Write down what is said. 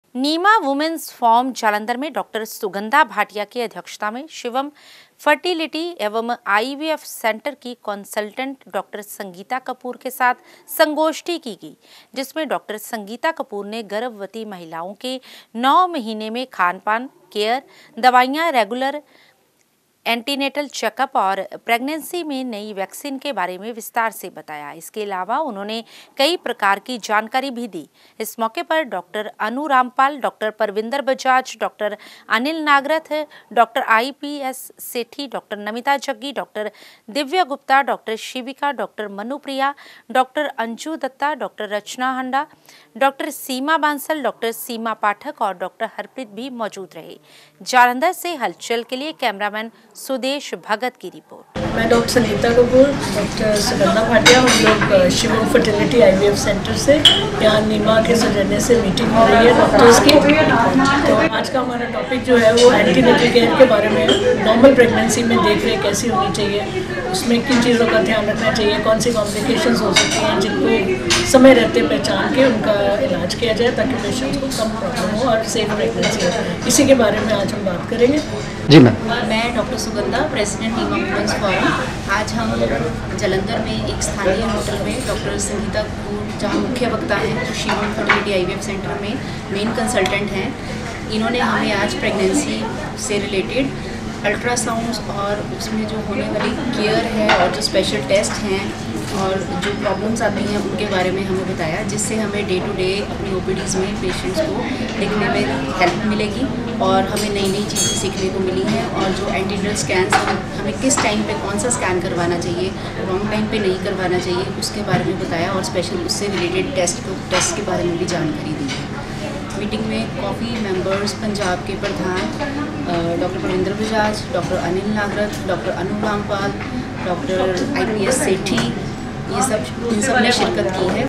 नीमा women's form Jalandhar में doctor Sugandha Bhatia की अध्यक्षता में शिवम फर्टिलिटी एवं आईवीएफ सेंटर की कंसल्टेंट डॉक्टर संगीता कपूर के साथ संगोष्ठी की गई, जिसमें डॉक्टर संगीता कपूर ने गर्भवती महिलाओं के 9 महीने में खान-पान, केयर, दवाइयां, रेगुलर एंटीनेटल चेकअप और प्रेगनेंसी में नई वैक्सीन के बारे में विस्तार से बताया। इसके अलावा उन्होंने कई प्रकार की जानकारी भी दी। इस मौके पर doctor Anu Rampal, doctor Parvinder Bajaj, doctor Anil Nagrath, doctor IPS Sethi, doctor Namita Jaggi, doctor Divya Gupta, doctor Shivika, doctor Manupriya, doctor Anju Dutta, doctor Rachna Handa, doctor Seema Bansal, doctor Seema Pathak और डॉक्टर हरप्रीत भी मौजूद रहे। जालंधर से हलचल के लिए कैमरामैन सुदेश भगत की रिपोर्ट। मैं डॉक्टर संगीता कपूर, डॉक्टर सुगंधा भाटिया, हम लोग शिवम फर्टिलिटी आईवीएफ सेंटर से यहाँ नीमा के सौजन्य से मीटिंग हो रही है डॉक्टर्स की। तो आज का हमारा टॉपिक जो है वो एंटीनेटल केयर के बारे में है। नॉर्मल प्रेगनेंसी में देख रेख कैसी होनी चाहिए, उसमें किन चीज़ों का ध्यान रखना चाहिए, कौन सी कॉम्प्लिकेशंस हो सकती हैं जिनको समय रहते पहचान के उनका इलाज किया जाए ताकि पेशेंट्स को कम प्रॉब्लम हो और सेफ प्रेगनेंसी हो। इसी के बारे में आज हम बात करेंगे। जी मैम। मैं doctor Sugandha, president NIMA women's forum. आज हम जालंधर में एक स्थानीय होटल में डॉक्टर संगीता कपूर, जहाँ मुख्य वक्ता हैं, जो शिवम फर्टिलिटी आईवीएफ सेंटर में मेन कंसल्टेंट हैं, इन्होंने हमें आज प्रेगनेंसी से रिलेटेड अल्ट्रासाउंड्स और उसमें जो होने वाली केयर है और जो स्पेशल टेस्ट हैं और जो प्रॉब्लम्स आती हैं उनके बारे में हमें बताया, जिससे हमें डे टू डे अपनी ओपीडीज़ में पेशेंट्स को देखने में हेल्प मिलेगी और हमें नई नई चीज़ें सीखने को मिली हैं। और जो एंटीनेटल स्कैन हमें किस टाइम पे कौन सा स्कैन करवाना चाहिए, रॉन्ग टाइम पे नहीं करवाना चाहिए, उसके बारे में बताया और स्पेशल उससे रिलेटेड टेस्ट के बारे में भी जानकारी दी है। मीटिंग में काफ़ी मेंबर्स, पंजाब के प्रधान doctor Parvinder Bajaj, doctor Anil Nagrath, doctor Anu Rampal, doctor IPS Sethi, इन सब ने शिरकत की है।